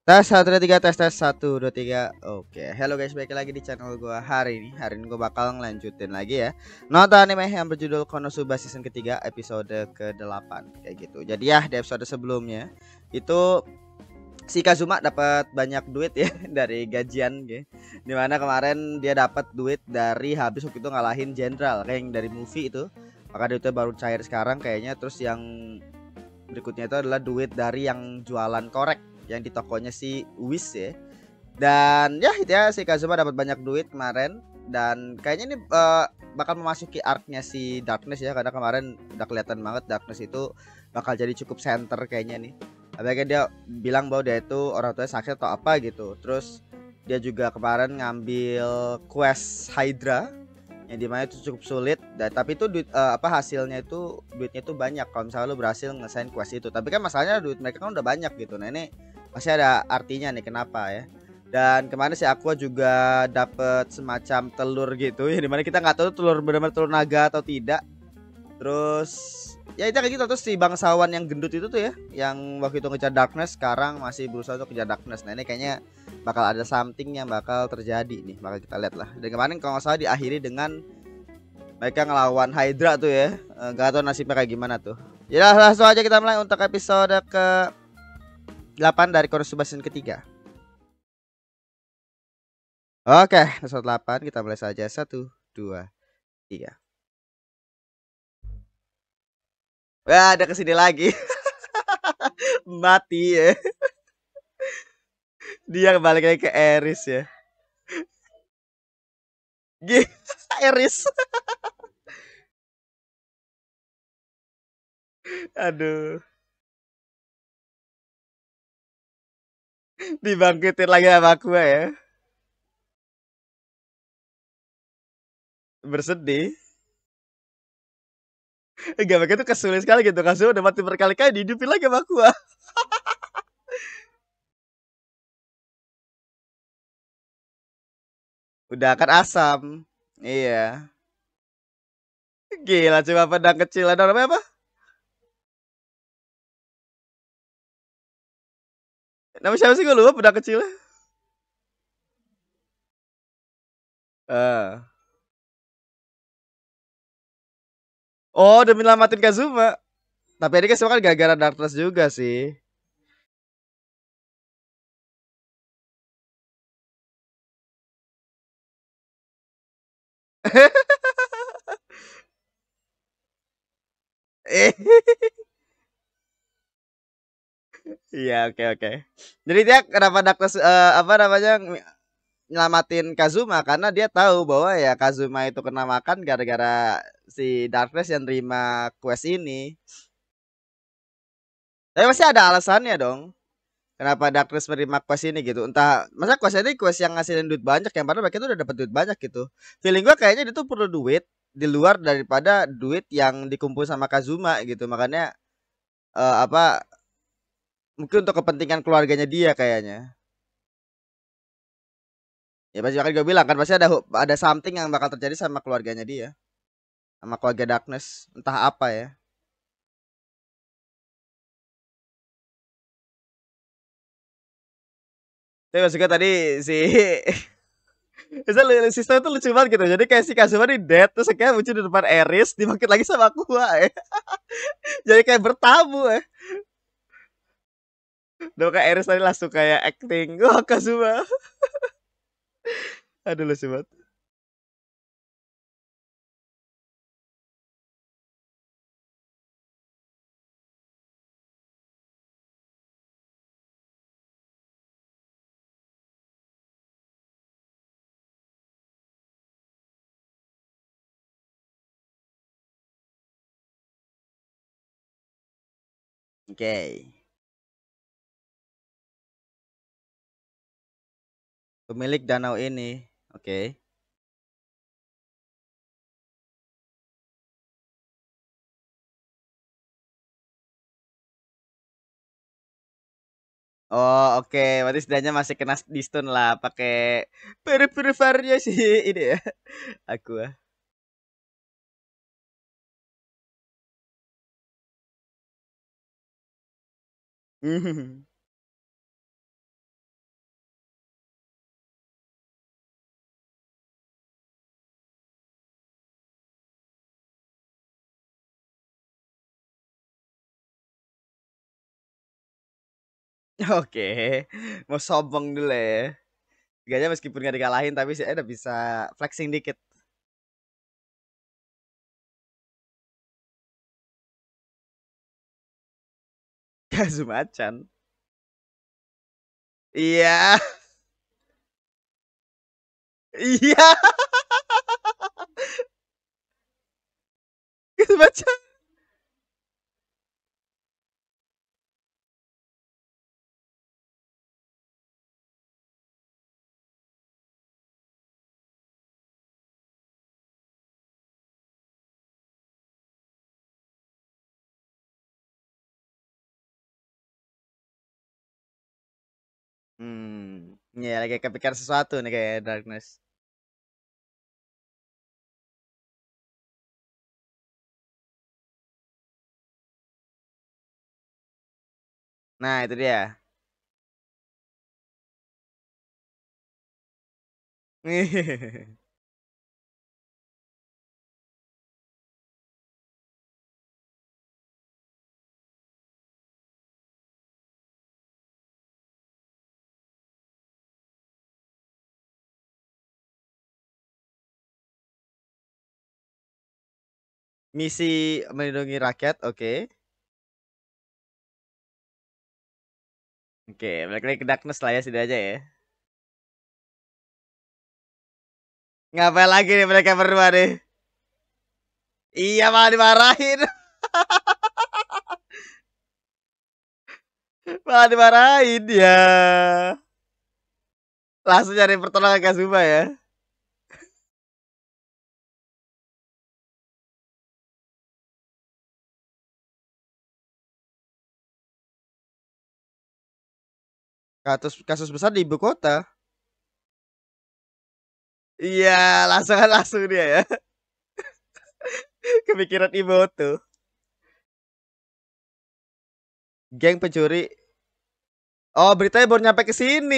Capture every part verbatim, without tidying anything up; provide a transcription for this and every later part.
Tes satu dua tiga tes tes satu dua tiga. Oke, hello guys, balik lagi di channel gua hari ini. Hari ini gua bakal ngelanjutin lagi ya nonton anime yang berjudul Konosuba season ketiga episode ke delapan kayak gitu. Jadi ya di episode sebelumnya itu si Kazuma dapat banyak duit ya dari gajian gitu. Dimana kemarin dia dapat duit dari habis waktu itu ngalahin jenderal kayak yang dari movie itu. Maka duitnya baru cair sekarang kayaknya. Terus yang berikutnya itu adalah duit dari yang jualan korek yang di tokonya si Wis ya. Dan ya itu ya si Kazuma dapat banyak duit kemarin dan kayaknya ini uh, bakal memasuki arc-nya si Darkness ya, karena kemarin udah kelihatan banget Darkness itu bakal jadi cukup center kayaknya nih. Apalagi dia bilang bahwa dia itu orang tuanya sakit atau apa gitu. Terus dia juga kemarin ngambil quest Hydra yang dimana itu cukup sulit dan tapi itu duit uh, apa hasilnya itu duitnya itu banyak kalau misalnya lu berhasil ngesain quest itu. Tapi kan masalahnya duit mereka kan udah banyak gitu. Nah ini pasti ada artinya nih kenapa ya. Dan kemarin si Aqua juga dapet semacam telur gitu ya, dimana kita nggak tahu telur benar-benar telur naga atau tidak. Terus ya itu kayak gitu. Terus si bangsawan yang gendut itu tuh ya, yang waktu itu ngejar Darkness sekarang masih berusaha untuk ngejar Darkness. Nah ini kayaknya bakal ada something yang bakal terjadi nih, bakal kita lihat lah. Dan kemarin kalau nggak salah diakhiri dengan mereka ngelawan Hydra tuh ya. Eh, Gak tahu nasibnya kayak gimana tuh. Ya langsung aja kita mulai untuk episode ke delapan dari Konosuba season ketiga. Oke, episode delapan kita mulai saja. Satu, dua, tiga. Wah, ada kesini lagi. Mati ya. Dia balik lagi ke Eris ya. G Eris. Aduh. Dibangkitin lagi sama aku ya. Bersedih. Enggak, mereka tuh kesulitan sekali gitu. Kasu udah mati berkali-kali dihidupin lagi sama aku. Udah kan asam. Iya. Gila, cuma pedang kecil. Ada namanya apa? Nama siapa sih, gue lupa pedang kecilnya. Uh. Oh, demi nyelamatin Kazuma. Tapi ini kan semua kan gara-gara Darkness juga sih. Eh. Iya, oke oke. Jadi dia kenapa Darkness uh, apa namanya nyelamatin Kazuma karena dia tahu bahwa ya Kazuma itu kena makan gara-gara si Darkness yang terima quest ini. Tapi pasti ada alasannya dong. Kenapa Darkness menerima quest ini gitu. Entah masa quest ini quest yang ngasilin duit banyak, yang padahal mereka tuh udah dapat duit banyak gitu. Feeling gua kayaknya dia tuh perlu duit di luar daripada duit yang dikumpul sama Kazuma gitu. Makanya uh, apa mungkin untuk kepentingan keluarganya dia kayaknya. Ya pasti akan gue bilang kan pasti ada ada something yang bakal terjadi sama keluarganya dia, sama keluarga Darkness, entah apa ya. Tapi maksudnya tadi si Bisa lu sistem itu lucu banget gitu. Jadi kayak si Kazuma di dead terus kayak muncul di depan Eris, dimakin lagi sama aku ya. Jadi kayak bertamu ya. Udah kayak Eris tadi langsung kayak acting. Wah, Kazuma. Aduh lucu banget. Oke. Okay. Pemilik danau ini. Oke. Okay. Oh oke, okay. Berarti setidaknya masih kena di stun lah pakai purifier-nya sih ini ya. Aku. Oke, mau sombong dulu ya. Gaknya meskipun gak dikalahin tapi sih ada bisa flexing dikit. Kazumacan. Iya. Iya. Kazumacan. Hmm. Ya lagi kepikiran sesuatu nih kayak Darkness. Nah, itu dia. Misi melindungi rakyat, oke. Oke, balik lagi ke Darkness lah ya, sudah aja ya. Ngapain lagi nih mereka berdua nih? Iya malah dimarahin. Malah dimarahin ya. Langsung cari pertolongan Kazuma ya. Kasus kasus besar di ibu kota. Iya, langsung langsung dia ya. Kepikiran ibu tuh. Geng pencuri. Oh, beritanya baru nyampe ke sini.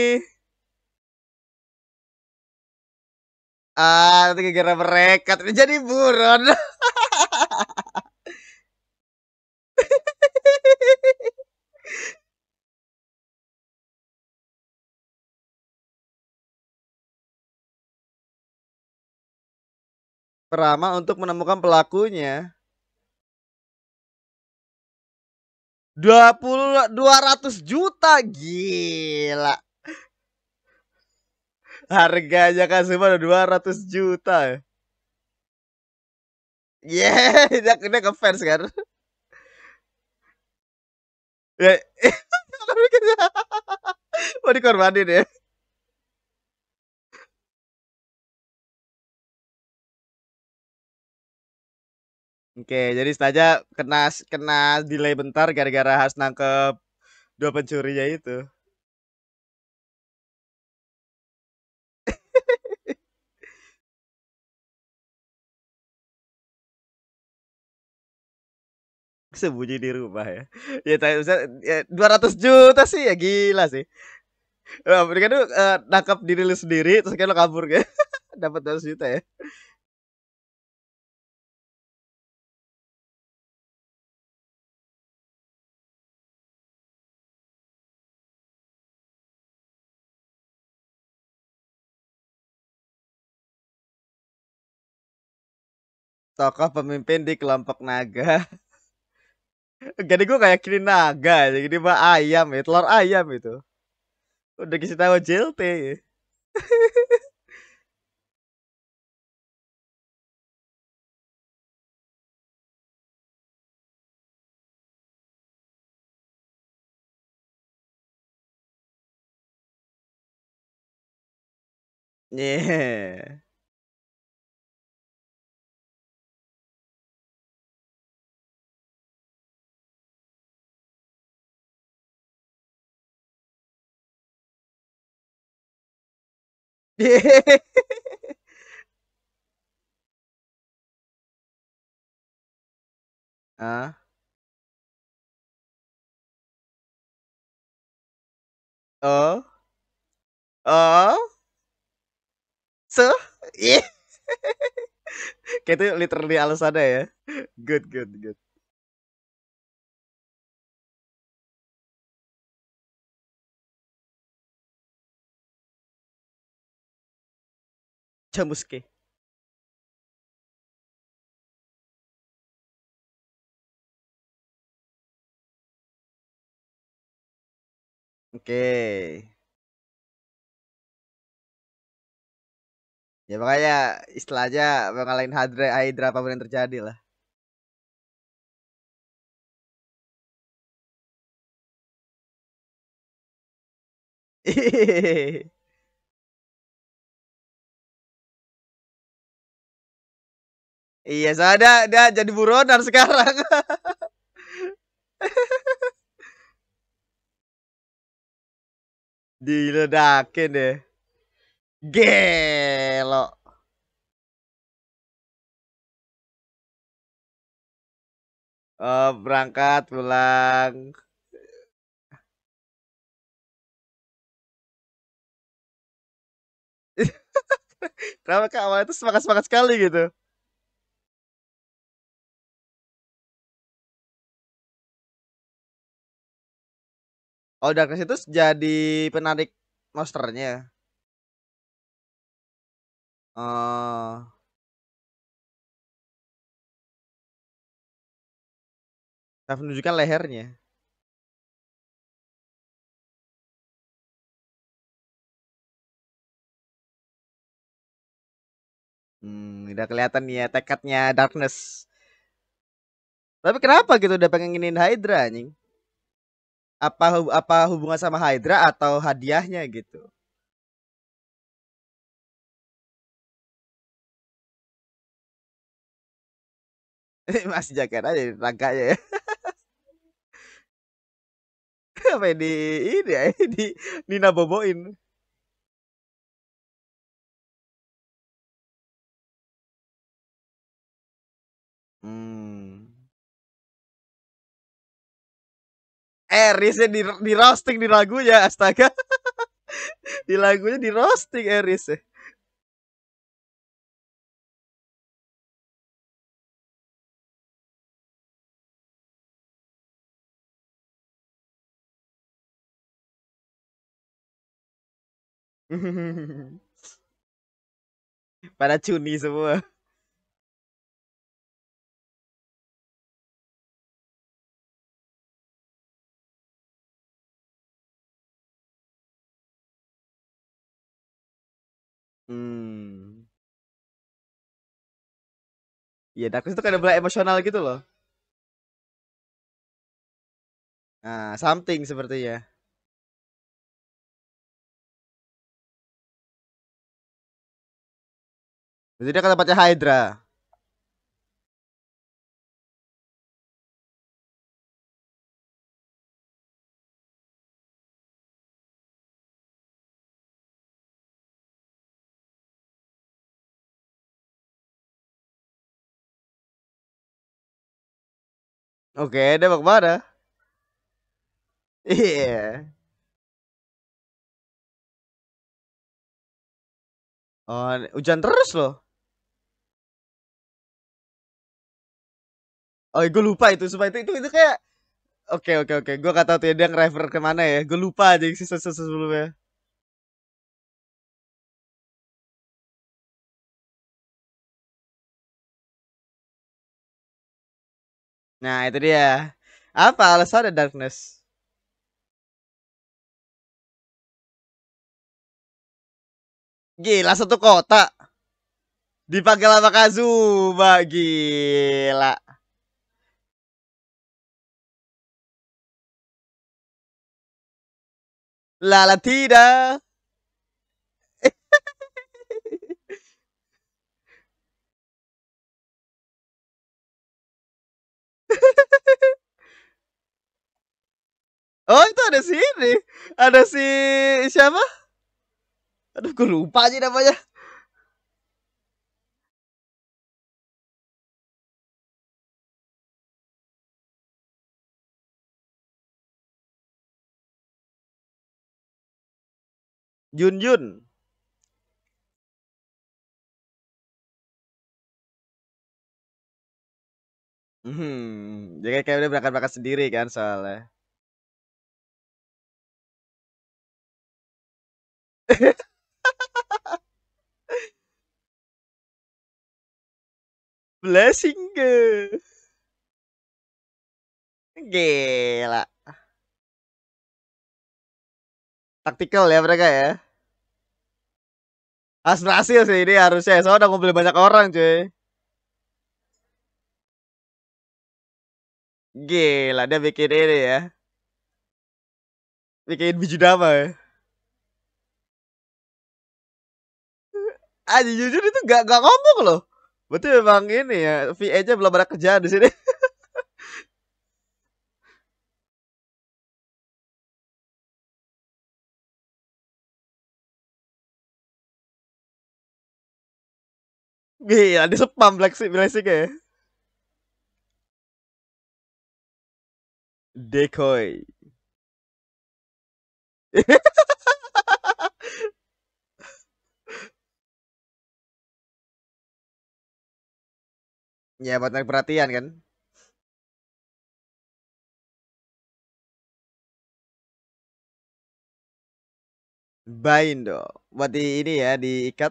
Ah, nanti gara-gara mereka jadi buron. Perama untuk menemukan pelakunya. Dua puluh dua ratus juta gila. Harganya kan semua udah dua ratus juta. Yeah, dia, dia ngefans kan. Ya, mau dikorbanin ya. Oke, jadi saja kena kena delay bentar gara-gara harus nangkep dua pencurinya itu. Sembunyi di rumah ya. Ya, tapi misalnya, ya, dua ratus juta sih ya gila sih. Wah, mendingan tuh uh, nangkap diri lu sendiri terus kayak lo kabur kan. Dapat dua ratus juta ya. Tokoh pemimpin di kelompok naga. Jadi gue kayak kiri naga aja. Jadi mah ayam ya, telur ayam itu. Udah kasih tahu J L T. Yeah. Ah, oh, oh, so, yeah. Kayak itu literally alasannya ya. Good, good, good. Camuske. Oke. Ya makanya istilahnya ngalahin Hydra, Hydra apapun yang terjadi lah. Iya, soalnya dia jadi buronan sekarang. Diledakin deh. Gelo. Oh, berangkat pulang. Kenapa Kak awalnya tuh semangat-semangat sekali gitu? Oh, Darkness itu jadi penarik monsternya. Oh, saya menunjukkan lehernya. Hmm, udah kelihatan nih ya tekadnya Darkness. Tapi kenapa gitu udah pengen nginin Hydra anjing? Apa hub- apa hubungan sama Hydra atau hadiahnya gitu? Masih jaga aja di rangkanya ya. Apa yang di ini ya di Nina boboin. Hmm. Erisnya di, di roasting di lagunya astaga. Di lagunya di roasting Eris ya. Pada cuni semua. Hmm. Iya, Darkness itu kayak mulai emosional gitu loh. Nah, something sepertinya. Jadi dia ke tempatnya Hydra. Oke, dia mau kemana? Iya. Oh, hujan terus loh. Oh, gue lupa itu, supaya itu, itu itu kayak oke oke oke, gue gak tahu tuh ya dia nge-refer kemana ya. Gue lupa aja sisa-sisa sebelumnya. Nah, itu dia. Apa alasannya Darkness? Gila satu kota dipanggil sama Kazuma, gila. Lala tidak. Oh, itu ada si ini. Ada si siapa? Aduh, gue lupa aja namanya. Yun Yun. Hmm, jadi kayak udah berangkat-berangkat sendiri kan soalnya. Blessing ke. Gila. Taktikal ya mereka ya. Harus berhasil sih ini harusnya. Soalnya udah ngumpulin banyak orang cuy. Gila dia bikin ini ya. Bikin biju dama ya. Ah jujur itu gak, gak ngomong loh. Betul memang ini ya. V A-nya belum ada kerjaan di sini. Gila di spam Blessing Blessing ya. Decoy. Ya buat narik perhatian kan. Bind dong. Buat di ini ya diikat.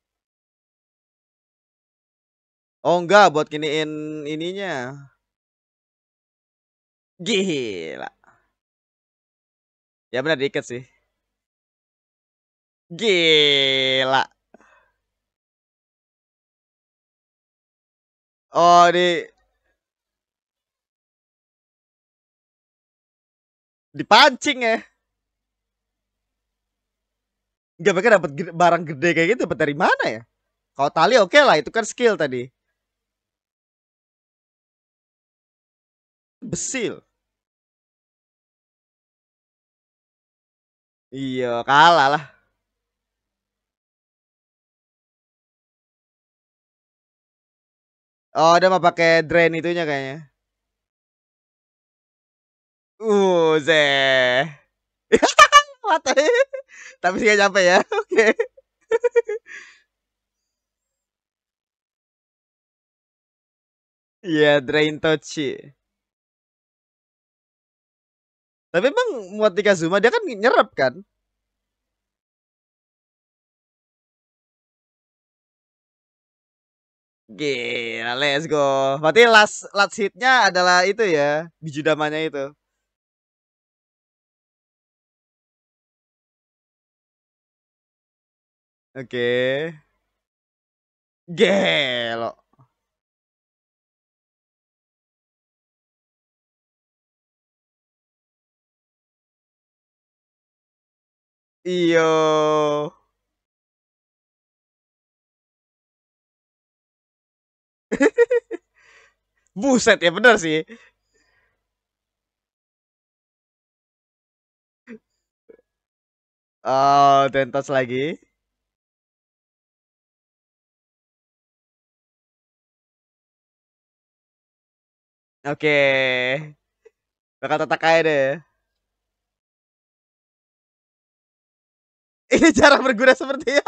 Oh enggak buat giniin ininya. Gila. Ya benar diikat sih. Gila. Oh di dipancing ya. Gak mereka dapat barang gede kayak gitu dapat dari mana ya? Kalau tali oke okay lah itu kan skill tadi. Besil. Iya kalah lah. Oh dia mau pakai drain itunya kayaknya. Uh, zeh. Mati. Tapi sih gak nyampe ya. Oke. Iya, drain touch. Tapi emang buat Zuma dia kan nyerap kan? Gila, let's go. Berarti last last hitnya adalah itu ya, biju damanya itu. Oke. Gelo. Iyo. Buset ya bener sih. Oh, tentos lagi. Oke. Bakal tetak aja deh. Ini cara berguna seperti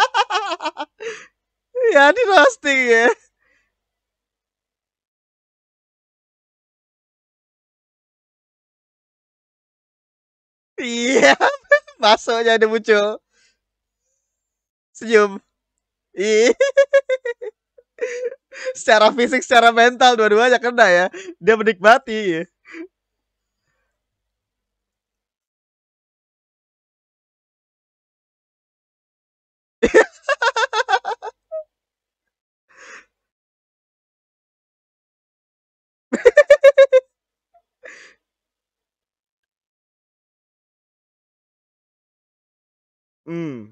ya di roasting ya. Iya, masuknya ada muncul. Senyum. Ih, secara fisik, secara mental dua-duanya kena ya. Dia menikmati. Hmm.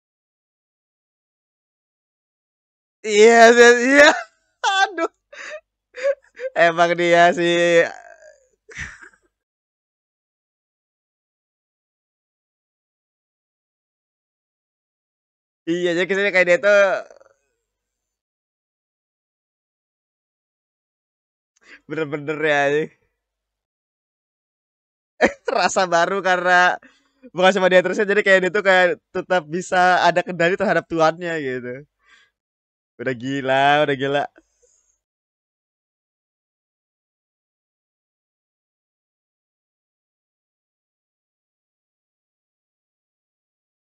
Iya, iya, iya. Aduh, emang dia sih. Iya, jadi kesannya kayak dia tuh bener-bener ya. Rasa baru karena bukan cuma dia terusnya, jadi kayak dia tuh kayak tetap bisa ada kendali terhadap tuannya gitu. Udah gila, udah gila.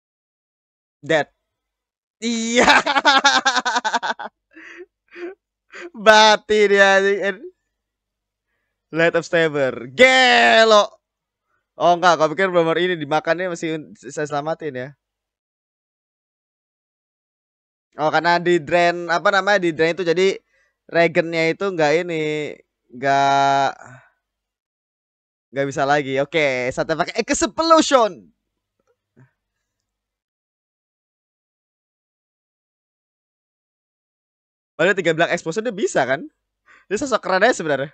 Dead. Iya. Bati dia anjing. Light of Saber. Gelo. Oh enggak, kau pikir belum ini dimakannya masih saya selamatin ya. Oh karena di drain apa namanya di drain itu jadi regennya itu enggak ini enggak enggak bisa lagi. Oke, satu pakai Explosion. Padahal tiga belas explosion dia bisa kan? Dia sosok keren aja sebenarnya.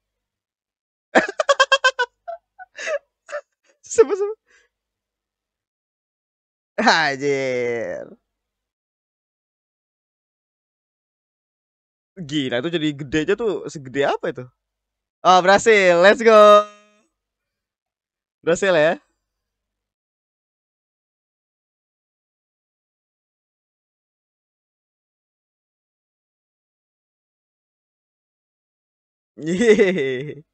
Sebut-sebut. Anjir. Gila itu jadi gede aja tuh segede apa itu? Oh berhasil, let's go. Berhasil ya. Yeay.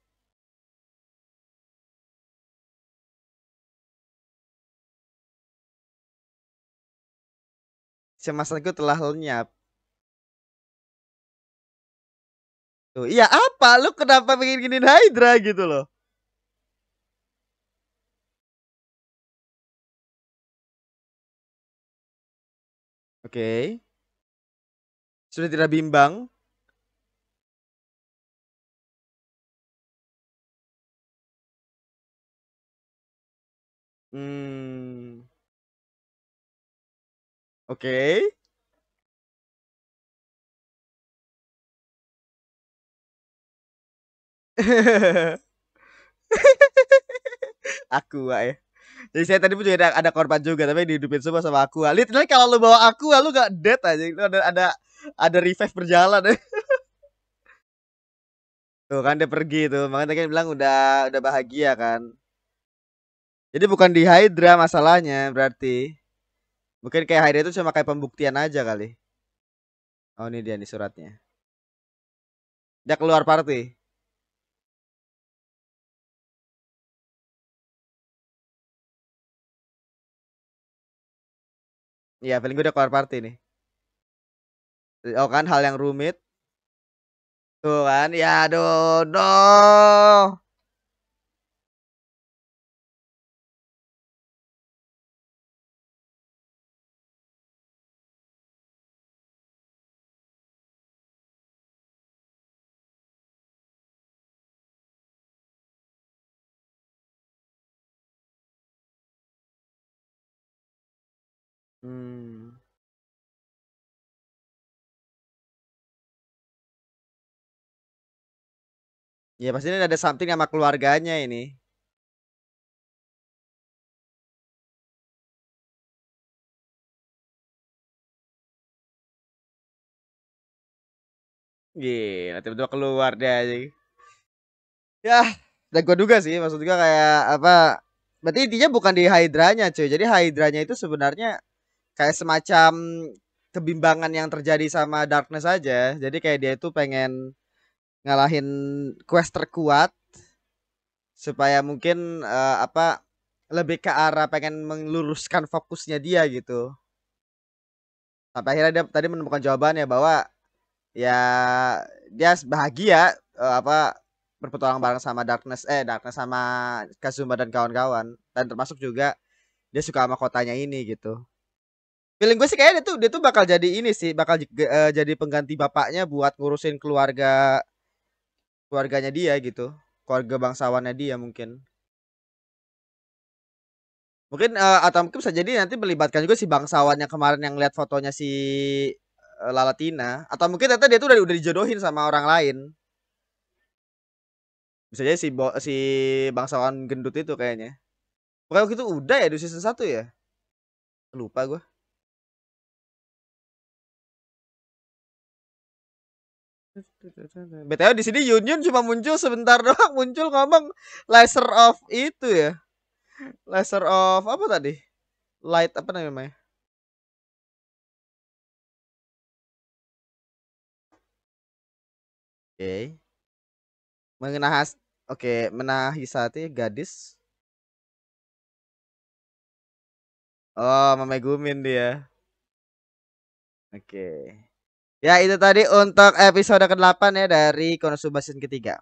Cemasanku telah lenyap. Tuh, iya apa? Lu kenapa pengen giniin Hydra gitu loh? Oke. Sudah tidak bimbang. Hmm. Oke. Aku ya. Jadi saya tadi pun juga ada, ada korban juga tapi dihidupin semua sama aku. Literally kalau lu bawa aku, lu gak dead aja. Lu ada ada ada revive berjalan. Tuh kan dia pergi tuh. Makanya tadi kan bilang udah udah bahagia kan. Jadi bukan di Hydra masalahnya berarti. Mungkin kayak Hydra itu cuma kayak pembuktian aja kali. Oh ini dia nih suratnya. Dia keluar party. Iya paling gue udah keluar party nih. Oh kan hal yang rumit. Tuh kan ya aduh no. Hmm. Ya pasti ini ada something sama keluarganya ini. Gila tiba-tiba keluar dia aja. Ya, dan gue duga sih, maksud gue kayak apa? Berarti intinya bukan di Hydranya, cuy. Jadi Hydranya itu sebenarnya kayak semacam kebimbangan yang terjadi sama Darkness aja. Jadi kayak dia itu pengen ngalahin quest terkuat supaya mungkin eh, apa lebih ke arah pengen meluruskan fokusnya dia gitu. Sampai akhirnya dia tadi menemukan jawabannya bahwa ya dia bahagia eh, apa berpetualang bareng sama Darkness eh Darkness sama Kazuma dan kawan-kawan dan termasuk juga dia suka sama kotanya ini gitu. Feeling gue sih kayaknya dia tuh dia tuh bakal jadi ini sih bakal j- eh, jadi pengganti bapaknya buat ngurusin keluarga keluarganya dia gitu. Keluarga bangsawannya dia mungkin. Mungkin eh, atau mungkin bisa jadi nanti melibatkan juga si bangsawan yang kemarin yang lihat fotonya si eh, Lalatina atau mungkin ternyata dia tuh udah udah dijodohin sama orang lain. Bisa jadi si bo si bangsawan gendut itu kayaknya. Pokoknya waktu itu udah ya di season satu ya? Lupa gue. B T W di sini Yun Yun cuma muncul sebentar doang, muncul ngomong laser of itu ya. Laser of apa tadi? Light apa namanya? Oke. Okay. Mengenahas Oke, okay. Menahisati gadis. Oh, Mama Gumin dia. Oke. Okay. Ya itu tadi untuk episode kedelapan ya dari Konosuba season ketiga.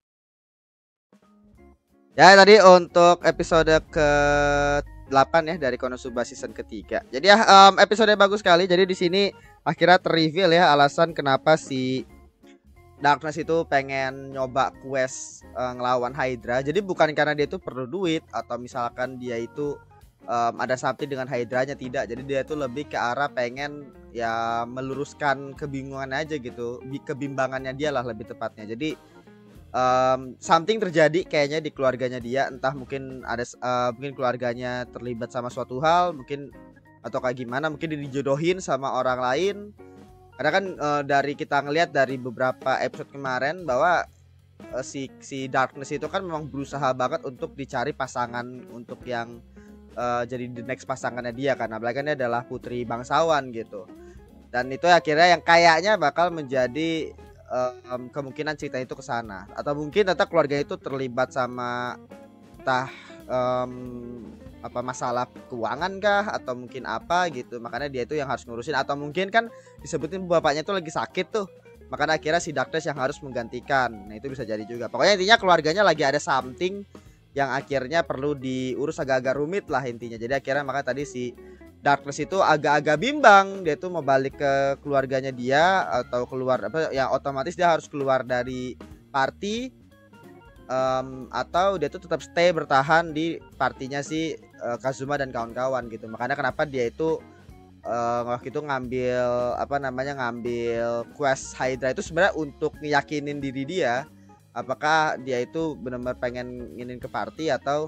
Ya tadi untuk episode ke delapan ya dari Konosuba season ketiga. Jadi ya um, episode bagus sekali. Jadi di sini akhirnya terreveal ya alasan kenapa si Darkness itu pengen nyoba quest uh, ngelawan Hydra. Jadi bukan karena dia itu perlu duit atau misalkan dia itu um, ada something dengan Hydranya, tidak. Jadi dia itu lebih ke arah pengen ya meluruskan kebingungan aja gitu, kebimbangannya dia lah lebih tepatnya. Jadi um, something terjadi kayaknya di keluarganya dia, entah mungkin ada uh, mungkin keluarganya terlibat sama suatu hal mungkin, atau kayak gimana, mungkin dijodohin sama orang lain. Karena kan uh, dari kita ngelihat dari beberapa episode kemarin bahwa uh, si si Darkness itu kan memang berusaha banget untuk dicari pasangan untuk yang uh, jadi the next pasangannya dia, karena apalagi kan dia adalah putri bangsawan gitu. Dan itu akhirnya yang kayaknya bakal menjadi um, kemungkinan cerita itu ke sana, atau mungkin ternyata keluarga itu terlibat sama entah um, apa masalah keuangan kah atau mungkin apa gitu, makanya dia itu yang harus ngurusin, atau mungkin kan disebutin bapaknya itu lagi sakit tuh, makanya akhirnya si Darkness yang harus menggantikan. Nah itu bisa jadi juga, pokoknya intinya keluarganya lagi ada something yang akhirnya perlu diurus agak-agak rumit lah intinya. Jadi akhirnya maka tadi si Darkness itu agak-agak bimbang, dia tuh mau balik ke keluarganya dia atau keluar apa ya, otomatis dia harus keluar dari party um, atau dia tuh tetap stay bertahan di partinya si uh, Kazuma dan kawan-kawan gitu. Makanya kenapa dia itu uh, waktu itu ngambil apa namanya ngambil quest Hydra itu sebenarnya untuk ngeyakinin diri dia apakah dia itu benar-benar pengen nginin ke party atau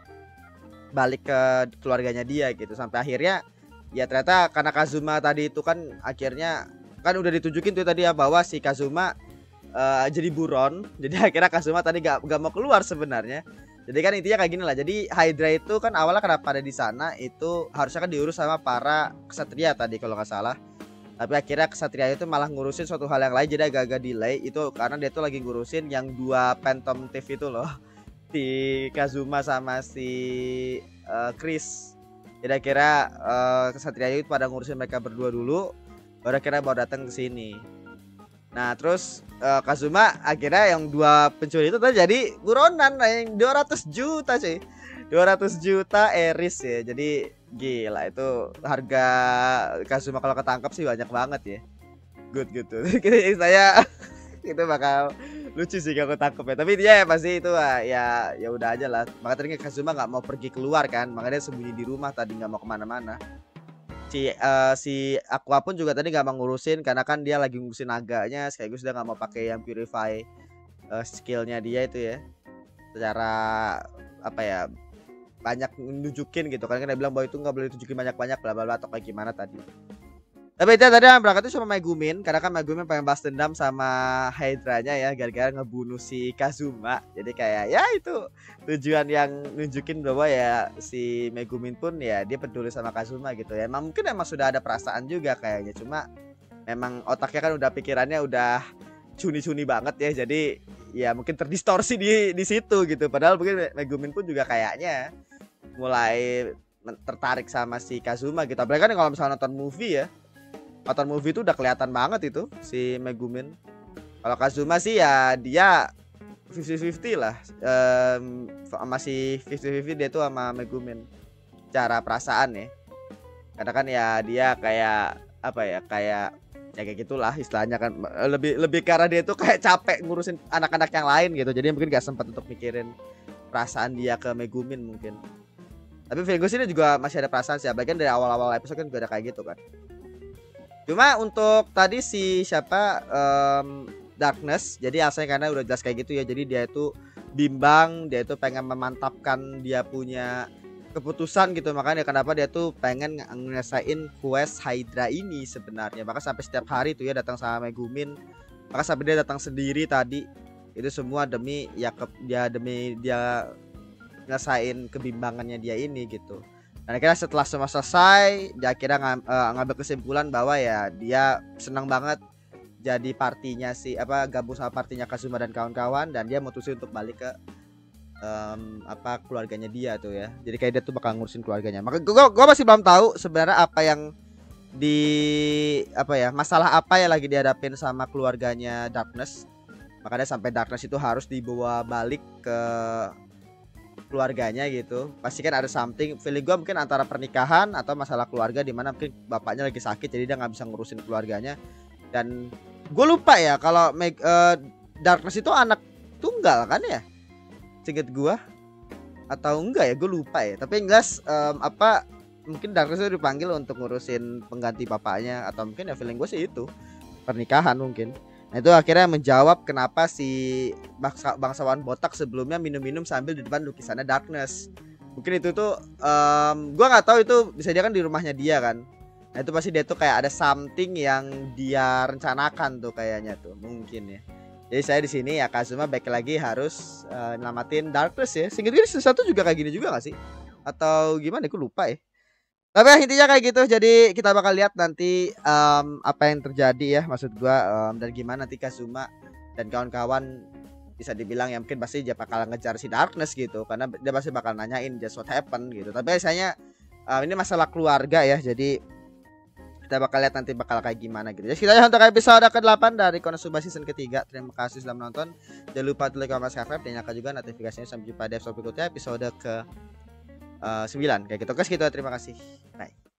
balik ke keluarganya dia gitu. Sampai akhirnya ya ternyata karena Kazuma tadi itu kan akhirnya kan udah ditunjukin tuh tadi ya bahwa si Kazuma uh, jadi buron. Jadi akhirnya Kazuma tadi gak, gak mau keluar sebenarnya. Jadi kan intinya kayak gini lah. Jadi Hydra itu kan awalnya kenapa ada di sana itu harusnya kan diurus sama para kesatria tadi kalau nggak salah. Tapi akhirnya kesatria itu malah ngurusin suatu hal yang lain, jadi agak-agak delay. Itu karena dia tuh lagi ngurusin yang dua Phantom Thief itu loh, si Kazuma sama si uh, Chris. Jadi akhirnya uh, kesatria itu pada ngurusin mereka berdua dulu, baru akhirnya baru datang ke sini. Nah terus uh, Kazuma akhirnya yang dua pencuri itu tadi jadi buronan yang dua ratus juta sih, dua ratus juta Eris ya. Jadi gila itu harga Kazuma kalau ketangkap sih banyak banget ya. Good gitu. Saya itu bakal lucu sih kalau tangkap ya. Tapi dia ya pasti itu ya ya udah aja lah. Makanya tadi Kazuma nggak mau pergi keluar kan, makanya dia sembunyi di rumah tadi, nggak mau kemana-mana. Si uh, si Aqua pun juga tadi nggak mau ngurusin karena kan dia lagi ngurusin naganya, sekaligus dia nggak mau pakai yang purify uh, skillnya dia itu ya. Secara apa ya, banyak nunjukin gitu kan, dia bilang bahwa itu nggak boleh tunjukin banyak-banyak bla bla bla atau kayak gimana tadi. Tapi itu tadi yang berangkat itu sama Megumin, karena kan Megumin pengen balas dendam sama Hydranya ya, gara-gara ngebunuh si Kazuma. Jadi kayak ya itu tujuan yang nunjukin bahwa ya si Megumin pun ya dia peduli sama Kazuma gitu ya. Emang mungkin emang sudah ada perasaan juga kayaknya, cuma memang otaknya kan udah pikirannya udah cuni-cuni banget ya. Jadi ya mungkin terdistorsi di di situ gitu. Padahal mungkin Megumin pun juga kayaknya mulai tertarik sama si Kazuma gitu. Apalagi kan kalau misalnya nonton movie ya, nonton movie itu udah kelihatan banget itu si Megumin. Kalau Kazuma sih ya dia lima puluh lima puluh lah, um, masih lima puluh lima puluh dia tuh sama Megumin cara perasaan ya. Karena kan ya dia kayak apa ya, kayak ya kayak gitulah istilahnya kan, lebih lebih karena dia tuh kayak capek ngurusin anak-anak yang lain gitu. Jadi mungkin gak sempat untuk mikirin perasaan dia ke Megumin mungkin. Tapi feeling gue sih juga masih ada perasaan sih, bagian dari awal-awal episode kan juga ada kayak gitu kan. Cuma untuk tadi si siapa um, Darkness, jadi asalnya karena udah jelas kayak gitu ya. Jadi dia itu bimbang, dia itu pengen memantapkan dia punya keputusan gitu. Makanya kenapa dia tuh pengen ngelesain quest Hydra ini sebenarnya. Maka sampai setiap hari tuh ya datang sama Megumin. Maka sampai dia datang sendiri tadi. Itu semua demi ya ke, dia demi dia ngelesain kebimbangannya dia ini gitu. Dan akhirnya setelah semua selesai, dia akhirnya ng uh, ngambil kesimpulan bahwa ya dia senang banget jadi partinya si apa gabung sama partinya Kazuma dan kawan-kawan, dan dia mutusin untuk balik ke um, apa keluarganya dia tuh ya. Jadi kayak dia tuh bakal ngurusin keluarganya. Maka gua, gua masih belum tahu sebenarnya apa yang di apa ya, masalah apa ya lagi dihadapin sama keluarganya Darkness. Makanya sampai Darkness itu harus dibawa balik ke keluarganya gitu. Pasti kan ada something, feeling gue mungkin antara pernikahan atau masalah keluarga, dimana mungkin bapaknya lagi sakit jadi dia nggak bisa ngurusin keluarganya. Dan gue lupa ya kalau Meg, uh, Darkness itu anak tunggal kan ya, seinget gue, atau enggak ya, gue lupa ya. Tapi yang jelas um, apa mungkin Darkness itu dipanggil untuk ngurusin pengganti bapaknya, atau mungkin ya feeling gue sih itu pernikahan mungkin. Nah itu akhirnya menjawab kenapa si bangsa, bangsawan botak sebelumnya minum-minum sambil di depan lukisannya Darkness. Mungkin itu tuh um, gue nggak tahu, itu bisa dia kan di rumahnya dia kan. Nah itu pasti dia tuh kayak ada something yang dia rencanakan tuh kayaknya tuh, mungkin ya. Jadi saya di sini ya Kazuma baik lagi harus uh, nyelamatin Darkness ya. Sehingga sesuatu juga kayak gini juga gak sih? Atau gimana? Aku lupa ya. Tapi ya, intinya kayak gitu. Jadi kita bakal lihat nanti um, apa yang terjadi ya, maksud gua, um, dan gimana nanti Kazuma dan kawan-kawan bisa dibilang ya mungkin pasti dia bakal ngejar si Darkness gitu, karena dia pasti bakal nanyain just what happened gitu. Tapi biasanya um, ini masalah keluarga ya, jadi kita bakal lihat nanti bakal kayak gimana gitu. Jadi kita untuk episode ke delapan dari Konosuba season ketiga. Terima kasih sudah menonton. Jangan lupa like, comment, subscribe, dan nyalakan juga notifikasinya. Sampai jumpa di episode berikutnya, episode ke uh, sembilan kayak gitu. Oke, segitu, terima kasih. Bye.